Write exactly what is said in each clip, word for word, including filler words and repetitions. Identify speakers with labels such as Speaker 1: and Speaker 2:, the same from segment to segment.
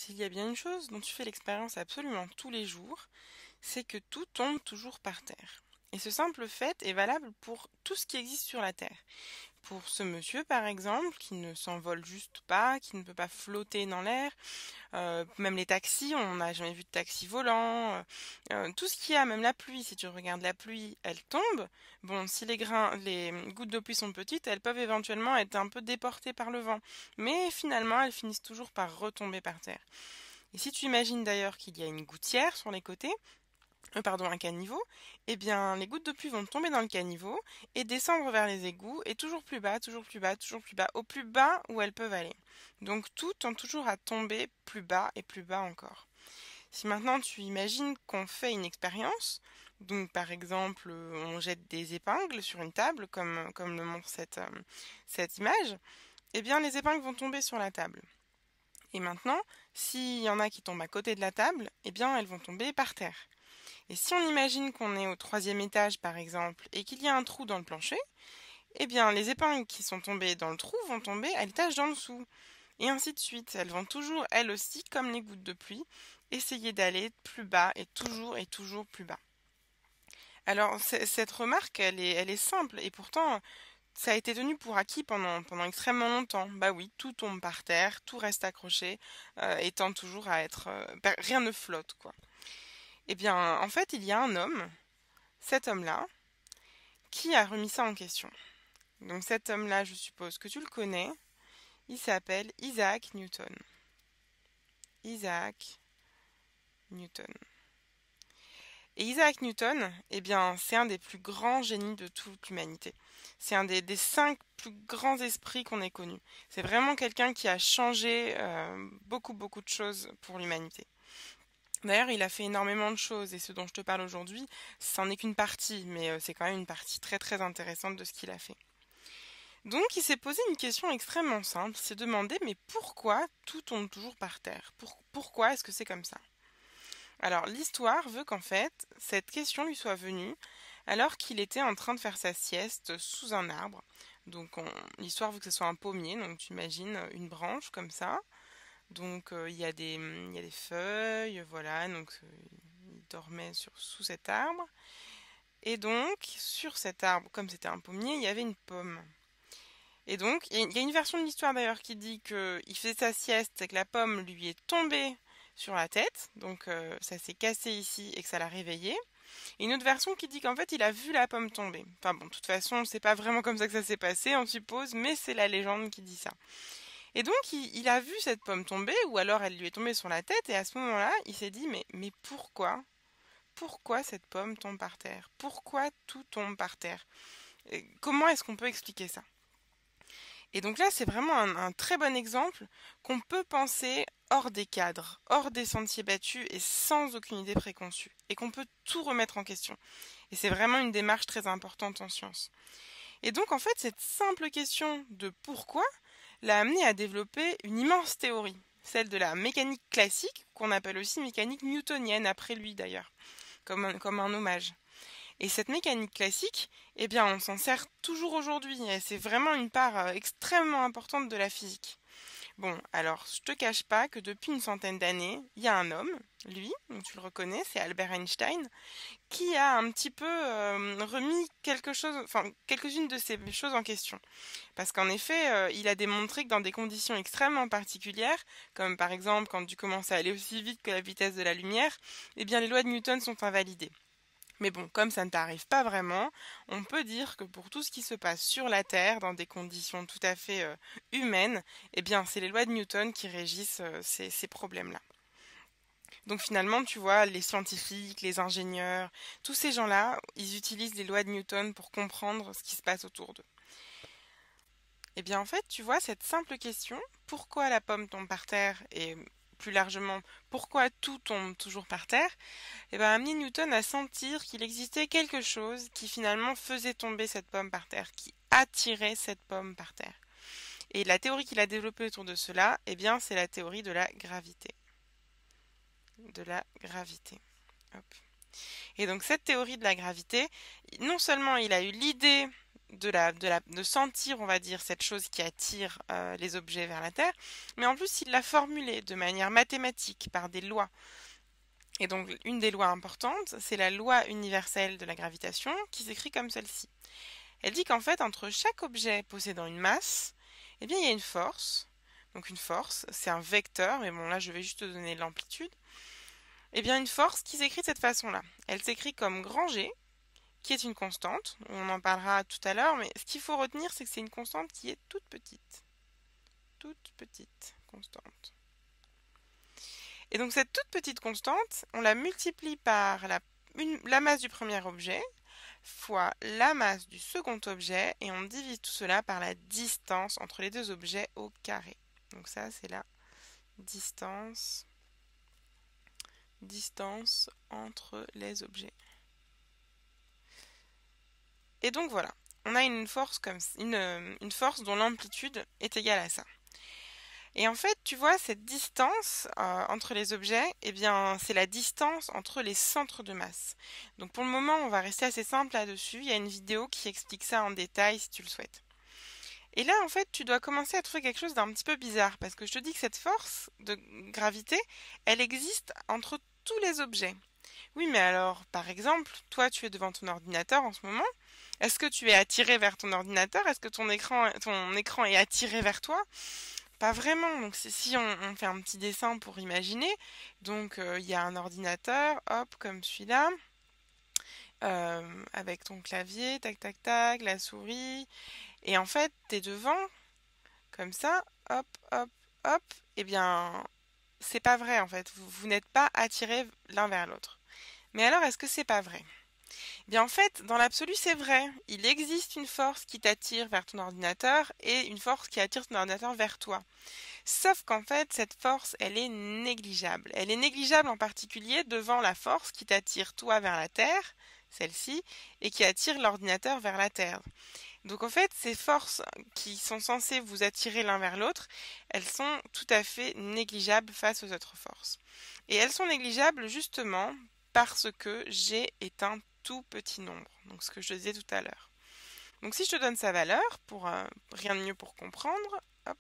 Speaker 1: s'il y a bien une chose dont tu fais l'expérience absolument tous les jours, c'est que tout tombe toujours par terre. Et ce simple fait est valable pour tout ce qui existe sur la Terre. Pour ce monsieur, par exemple, qui ne s'envole juste pas, qui ne peut pas flotter dans l'air, euh, même les taxis, on n'a jamais vu de taxi volant, euh, euh, tout ce qu'il y a, même la pluie, si tu regardes la pluie, elle tombe. Bon, si les grains, les gouttes de pluie sont petites, elles peuvent éventuellement être un peu déportées par le vent, mais finalement, elles finissent toujours par retomber par terre. Et si tu imagines d'ailleurs qu'il y a une gouttière sur les côtés, euh, pardon, un caniveau, eh bien, les gouttes de pluie vont tomber dans le caniveau et descendre vers les égouts, et toujours plus bas, toujours plus bas, toujours plus bas, au plus bas où elles peuvent aller. Donc tout tend toujours à tomber plus bas et plus bas encore. Si maintenant tu imagines qu'on fait une expérience, donc par exemple euh, on jette des épingles sur une table, comme, comme le montre cette, euh, cette image, eh bien les épingles vont tomber sur la table. Et maintenant, s'il y en a qui tombent à côté de la table, eh bien elles vont tomber par terre. Et si on imagine qu'on est au troisième étage par exemple et qu'il y a un trou dans le plancher, eh bien les épingles qui sont tombées dans le trou vont tomber à l'étage d'en dessous. Et ainsi de suite. Elles vont toujours, elles aussi, comme les gouttes de pluie, essayer d'aller plus bas et toujours et toujours plus bas. Alors cette remarque, elle est, elle est simple et pourtant ça a été tenu pour acquis pendant, pendant extrêmement longtemps. Bah oui, tout tombe par terre, tout reste accroché, euh, et tend toujours à être... euh, bah, rien ne flotte, quoi. Eh bien, en fait, il y a un homme, cet homme-là, qui a remis ça en question. Donc cet homme-là, je suppose que tu le connais, il s'appelle Isaac Newton. Isaac Newton. Et Isaac Newton, eh bien, c'est un des plus grands génies de toute l'humanité. C'est un des, des cinq plus grands esprits qu'on ait connus. C'est vraiment quelqu'un qui a changé euh, beaucoup, beaucoup de choses pour l'humanité. D'ailleurs, il a fait énormément de choses, et ce dont je te parle aujourd'hui, c'en est qu'une partie, mais euh, c'est quand même une partie très, très intéressante de ce qu'il a fait. Donc, il s'est posé une question extrêmement simple, il s'est demandé, mais pourquoi tout tombe toujours par terre? Pour- Pourquoi est-ce que c'est comme ça? Alors, l'histoire veut qu'en fait, cette question lui soit venue alors qu'il était en train de faire sa sieste sous un arbre. Donc, on- l'histoire veut que ce soit un pommier, donc tu imagines une branche comme ça. Donc, euh, il y a des, il y a des feuilles, voilà, donc euh, il dormait sur, sous cet arbre. Et donc, sur cet arbre, comme c'était un pommier, il y avait une pomme. Et donc, il y a il y a une version de l'histoire d'ailleurs qui dit qu'il faisait sa sieste et que la pomme lui est tombée sur la tête, donc euh, ça s'est cassé ici et que ça l'a réveillé. Et une autre version qui dit qu'en fait il a vu la pomme tomber. Enfin bon, de toute façon, c'est pas vraiment comme ça que ça s'est passé, on suppose, mais c'est la légende qui dit ça. Et donc il, il a vu cette pomme tomber, ou alors elle lui est tombée sur la tête, et à ce moment-là, il s'est dit mais, mais pourquoi? Pourquoi cette pomme tombe par terre? Pourquoi tout tombe par terre? Et comment est-ce qu'on peut expliquer ça? Et donc là, c'est vraiment un, un très bon exemple qu'on peut penser hors des cadres, hors des sentiers battus et sans aucune idée préconçue, et qu'on peut tout remettre en question. Et c'est vraiment une démarche très importante en science. Et donc en fait, cette simple question de pourquoi l'a amené à développer une immense théorie, celle de la mécanique classique, qu'on appelle aussi mécanique newtonienne, après lui d'ailleurs, comme un, comme un hommage. Et cette mécanique classique, eh bien, on s'en sert toujours aujourd'hui, et c'est vraiment une part euh, extrêmement importante de la physique. Bon, alors, je te cache pas que depuis une centaine d'années, il y a un homme, lui, donc tu le reconnais, c'est Albert Einstein, qui a un petit peu euh, remis quelque chose, enfin, quelques-unes de ces choses en question. Parce qu'en effet, euh, il a démontré que dans des conditions extrêmement particulières, comme par exemple quand tu commences à aller aussi vite que la vitesse de la lumière, eh bien, les lois de Newton sont invalidées. Mais bon, comme ça ne t'arrive pas vraiment, on peut dire que pour tout ce qui se passe sur la Terre, dans des conditions tout à fait euh, humaines, eh bien, c'est les lois de Newton qui régissent euh, ces, ces problèmes-là. Donc finalement, tu vois, les scientifiques, les ingénieurs, tous ces gens-là, ils utilisent les lois de Newton pour comprendre ce qui se passe autour d'eux. Eh bien, en fait, tu vois, cette simple question, pourquoi la pomme tombe par terre et plus largement, pourquoi tout tombe toujours par terre, eh ben, a amené Newton à sentir qu'il existait quelque chose qui finalement faisait tomber cette pomme par terre, qui attirait cette pomme par terre. Et la théorie qu'il a développée autour de cela, eh bien, c'est la théorie de la gravité. De la gravité. Hop. Et donc cette théorie de la gravité, non seulement il a eu l'idée de, la, de, la, de sentir, on va dire, cette chose qui attire euh, les objets vers la Terre, mais en plus il l'a formulée de manière mathématique par des lois. Et donc une des lois importantes, c'est la loi universelle de la gravitation qui s'écrit comme celle-ci. Elle dit qu'en fait, entre chaque objet possédant une masse, eh bien, il y a une force. Donc une force, c'est un vecteur, et bon là je vais juste te donner l'amplitude. Eh bien une force qui s'écrit de cette façon-là. Elle s'écrit comme grand G, qui est une constante. On en parlera tout à l'heure, mais ce qu'il faut retenir, c'est que c'est une constante qui est toute petite. Toute petite constante. Et donc cette toute petite constante, on la multiplie par la, une, la masse du premier objet, fois la masse du second objet, et on divise tout cela par la distance entre les deux objets au carré. Donc ça, c'est la distance, distance entre les objets. Et donc voilà, on a une force, comme, une, une force dont l'amplitude est égale à ça. Et en fait, tu vois, cette distance euh, entre les objets, eh bien, c'est la distance entre les centres de masse. Donc pour le moment, on va rester assez simple là-dessus. Il y a une vidéo qui explique ça en détail si tu le souhaites. Et là, en fait, tu dois commencer à trouver quelque chose d'un petit peu bizarre, parce que je te dis que cette force de gravité, elle existe entre tous les objets. Oui, mais alors, par exemple, toi, tu es devant ton ordinateur en ce moment. Est-ce que tu es attiré vers ton ordinateur? Est-ce que ton écran, ton écran est attiré vers toi? Pas vraiment, donc si on, on fait un petit dessin pour imaginer, donc euh, il y a un ordinateur, hop, comme celui-là, euh, avec ton clavier, tac tac tac, la souris, et en fait, t'es devant, comme ça, hop, hop, hop, et bien, c'est pas vrai en fait, vous, vous n'êtes pas attirés l'un vers l'autre. Mais alors, est-ce que c'est pas vrai? Bien en fait, dans l'absolu, c'est vrai. Il existe une force qui t'attire vers ton ordinateur et une force qui attire ton ordinateur vers toi. Sauf qu'en fait, cette force, elle est négligeable. Elle est négligeable en particulier devant la force qui t'attire toi vers la Terre, celle-ci, et qui attire l'ordinateur vers la Terre. Donc en fait, ces forces qui sont censées vous attirer l'un vers l'autre, elles sont tout à fait négligeables face aux autres forces. Et elles sont négligeables justement parce que G est un tout petit nombre. Donc ce que je te disais tout à l'heure. Donc si je te donne sa valeur, pour euh, rien de mieux pour comprendre, hop,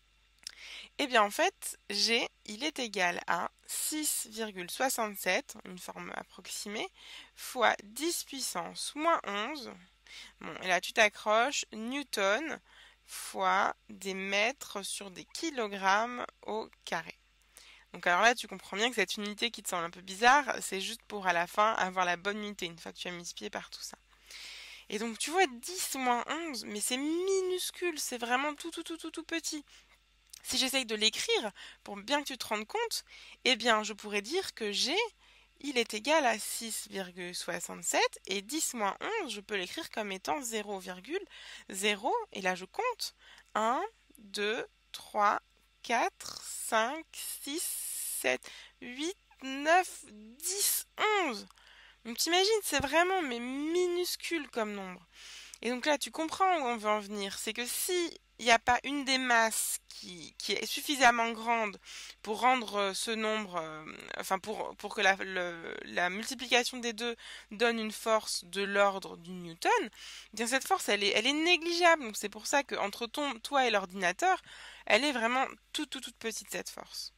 Speaker 1: eh bien en fait, G, il est égal à six virgule soixante-sept, une forme approximée, fois dix puissance moins onze. Bon, et là tu t'accroches, newton fois des mètres sur des kilogrammes au carré. Donc alors là, tu comprends bien que cette unité qui te semble un peu bizarre, c'est juste pour à la fin avoir la bonne unité, une fois que tu as multiplié par tout ça. Et donc tu vois dix moins onze, mais c'est minuscule, c'est vraiment tout tout tout tout tout petit. Si j'essaye de l'écrire, pour bien que tu te rendes compte, eh bien je pourrais dire que G, il est égal à six virgule soixante-sept, et dix moins onze, je peux l'écrire comme étant zéro virgule zéro, et là je compte. un, deux, trois, quatre, cinq, six, sept, huit, neuf, dix, onze. Donc t'imagines, c'est vraiment mais minuscule comme nombre. Et donc là, tu comprends où on veut en venir. C'est que si il n'y a pas une des masses qui, qui est suffisamment grande pour rendre ce nombre, euh, enfin pour, pour que la, le, la multiplication des deux donne une force de l'ordre du Newton, eh bien cette force elle est, elle est négligeable. Donc c'est pour ça qu'entre ton, toi et l'ordinateur, elle est vraiment toute toute toute petite cette force.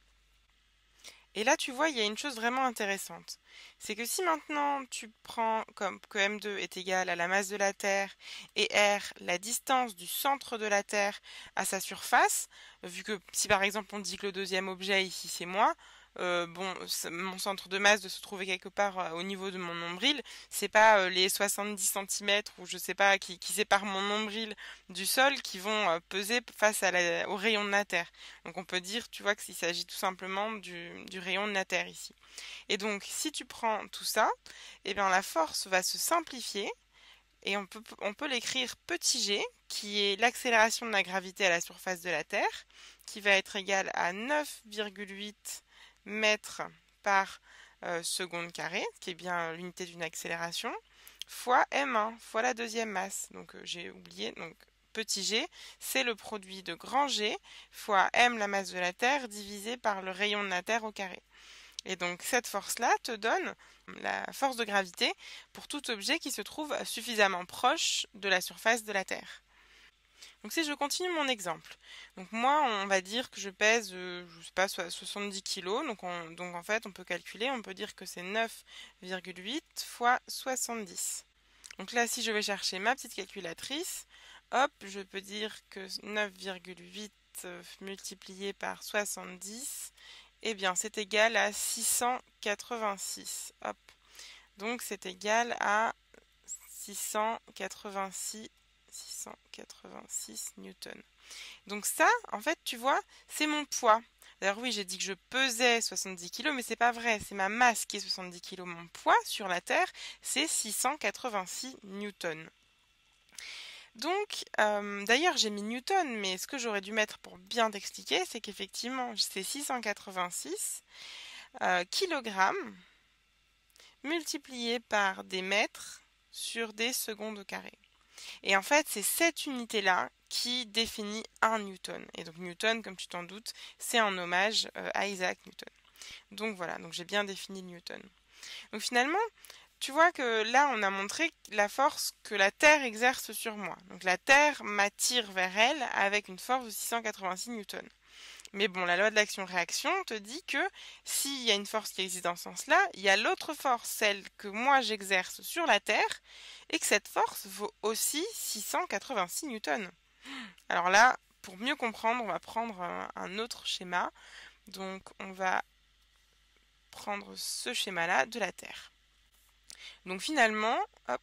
Speaker 1: Et là, tu vois, il y a une chose vraiment intéressante. C'est que si maintenant tu prends comme que M deux est égal à la masse de la Terre et R, la distance du centre de la Terre à sa surface, vu que si par exemple on dit que le deuxième objet ici c'est moi, euh, bon, mon centre de masse de se trouver quelque part euh, au niveau de mon nombril, c'est pas euh, les soixante-dix centimètres ou je sais pas qui, qui séparent mon nombril du sol qui vont euh, peser face à la, au rayon de la Terre. Donc on peut dire, tu vois, qu'il s'agit tout simplement du, du rayon de la Terre ici. Et donc si tu prends tout ça, eh bien la force va se simplifier et on peut, on peut l'écrire petit g, qui est l'accélération de la gravité à la surface de la Terre, qui va être égale à neuf virgule huit mètres par euh, seconde carrée, qui est bien l'unité d'une accélération, fois m un, fois la deuxième masse. Donc euh, j'ai oublié, donc petit g, c'est le produit de grand G fois m la masse de la Terre divisé par le rayon de la Terre au carré. Et donc cette force-là te donne la force de gravité pour tout objet qui se trouve suffisamment proche de la surface de la Terre. Donc si je continue mon exemple, donc moi on va dire que je pèse, euh, je sais pas, soixante-dix kilos, donc, on, donc en fait on peut calculer, on peut dire que c'est neuf virgule huit fois soixante-dix. Donc là si je vais chercher ma petite calculatrice, hop, je peux dire que neuf virgule huit euh, multiplié par soixante-dix, eh bien c'est égal à six cent quatre-vingt-six. Hop. Donc c'est égal à six cent quatre-vingt-six six cent quatre-vingt-six newtons. Donc ça, en fait, tu vois, c'est mon poids. D'ailleurs, oui, j'ai dit que je pesais soixante-dix kilos, mais c'est pas vrai. C'est ma masse qui est soixante-dix kilos. Mon poids sur la Terre, c'est six cent quatre-vingt-six newtons. Donc, euh, d'ailleurs, j'ai mis newton, mais ce que j'aurais dû mettre pour bien t'expliquer, c'est qu'effectivement, c'est six cent quatre-vingt-six euh, kilogrammes multiplié par des mètres sur des secondes au carré. Et en fait, c'est cette unité-là qui définit un newton. Et donc newton, comme tu t'en doutes, c'est un hommage euh, à Isaac Newton. Donc voilà, donc j'ai bien défini newton. Donc finalement, tu vois que là, on a montré la force que la Terre exerce sur moi. Donc la Terre m'attire vers elle avec une force de six cent quatre-vingt-six newtons. Mais bon, la loi de l'action-réaction te dit que s'il y a une force qui existe dans ce sens-là, il y a l'autre force, celle que moi j'exerce sur la Terre, et que cette force vaut aussi six cent quatre-vingt-six newtons. Alors là, pour mieux comprendre, on va prendre un, un autre schéma. Donc on va prendre ce schéma-là de la Terre. Donc finalement, hop,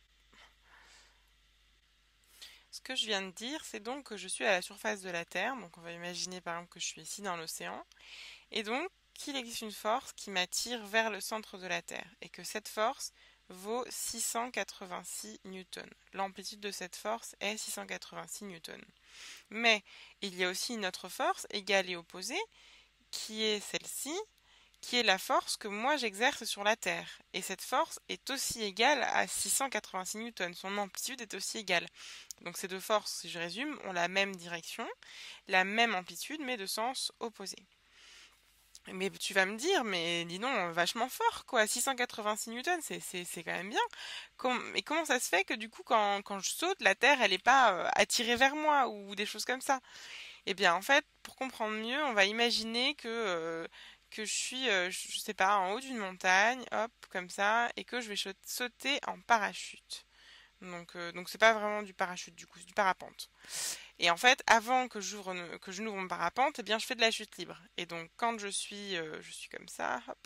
Speaker 1: ce que je viens de dire, c'est donc que je suis à la surface de la Terre. Donc on va imaginer par exemple que je suis ici dans l'océan. Et donc qu'il existe une force qui m'attire vers le centre de la Terre. Et que cette force vaut six cent quatre-vingt-six newtons. L'amplitude de cette force est six cent quatre-vingt-six newtons. Mais il y a aussi une autre force égale et opposée, qui est celle-ci, qui est la force que moi j'exerce sur la Terre. Et cette force est aussi égale à six cent quatre-vingt-six newtons. Son amplitude est aussi égale. Donc ces deux forces, si je résume, ont la même direction, la même amplitude, mais de sens opposé. Mais tu vas me dire, mais dis donc, vachement fort, quoi. six cent quatre-vingt-six newtons, c'est, c'est, c'est quand même bien. Com mais comment ça se fait que du coup, quand, quand je saute, la Terre, elle n'est pas euh, attirée vers moi ou des choses comme ça? Eh bien, en fait, pour comprendre mieux, on va imaginer que, euh, que je suis, euh, je sais pas, en haut d'une montagne, hop, comme ça, et que je vais sauter en parachute. Donc, euh, donc c'est pas vraiment du parachute, du coup, c'est du parapente. Et en fait, avant que j'ouvre que je n'ouvre mon parapente, eh bien, je fais de la chute libre. Et donc, quand je suis, euh, je suis comme ça, hop,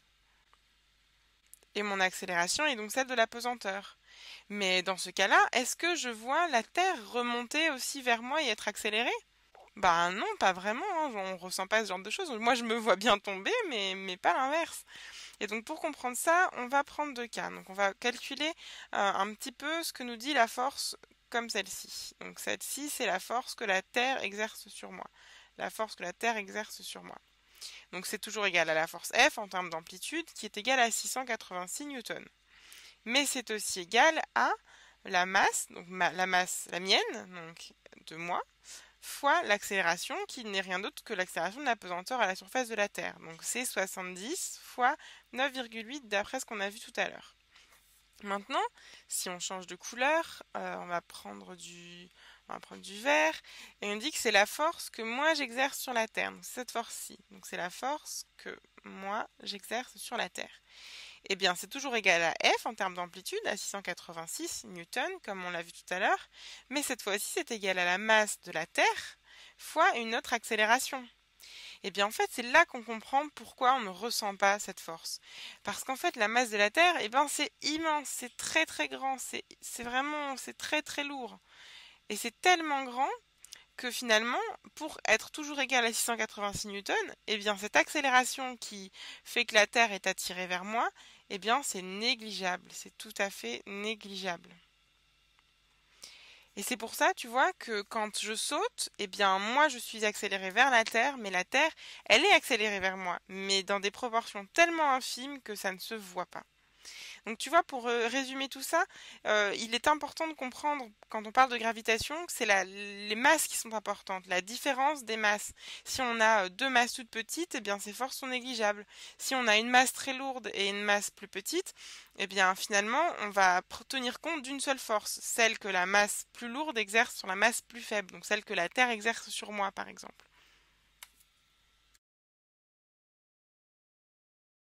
Speaker 1: et mon accélération est donc celle de la pesanteur. Mais dans ce cas-là, est-ce que je vois la Terre remonter aussi vers moi et être accélérée? Bah non, pas vraiment, hein. On ressent pas ce genre de choses. Moi, je me vois bien tomber, mais, mais pas l'inverse. Et donc, pour comprendre ça, on va prendre deux cas. Donc, on va calculer euh, un petit peu ce que nous dit la force comme celle-ci. Donc, celle-ci, c'est la force que la Terre exerce sur moi. La force que la Terre exerce sur moi. Donc, c'est toujours égal à la force F en termes d'amplitude, qui est égale à six cent quatre-vingt-six newtons. Mais c'est aussi égal à la masse, donc ma, la masse, la mienne, donc de moi, fois l'accélération qui n'est rien d'autre que l'accélération de la pesanteur à la surface de la Terre. Donc c'est soixante-dix fois neuf virgule huit d'après ce qu'on a vu tout à l'heure. Maintenant, si on change de couleur, euh, on va prendre du, on va prendre du vert, et on dit que c'est la force que moi j'exerce sur la Terre. Donc c'est cette force-ci. Donc c'est la force que moi j'exerce sur la Terre. Eh bien, c'est toujours égal à F en termes d'amplitude, à six cent quatre-vingt-six newtons, comme on l'a vu tout à l'heure, mais cette fois-ci, c'est égal à la masse de la Terre fois une autre accélération. Eh bien, en fait, c'est là qu'on comprend pourquoi on ne ressent pas cette force. Parce qu'en fait, la masse de la Terre, eh bien, c'est immense, c'est très très grand, c'est, c'est vraiment, c'est très très lourd. Et c'est tellement grand que finalement, pour être toujours égal à six cent quatre-vingt-six newtons, eh bien cette accélération qui fait que la Terre est attirée vers moi, eh bien c'est négligeable, c'est tout à fait négligeable. Et c'est pour ça, tu vois, que quand je saute, eh bien moi je suis accélérée vers la Terre, mais la Terre, elle est accélérée vers moi, mais dans des proportions tellement infimes que ça ne se voit pas. Donc tu vois, pour euh, résumer tout ça, euh, il est important de comprendre, quand on parle de gravitation, que c'est la- les masses qui sont importantes, la différence des masses. Si on a euh, deux masses toutes petites, eh bien ces forces sont négligeables. Si on a une masse très lourde et une masse plus petite, eh bien finalement, on va pr- tenir compte d'une seule force, celle que la masse plus lourde exerce sur la masse plus faible, donc celle que la Terre exerce sur moi, par exemple.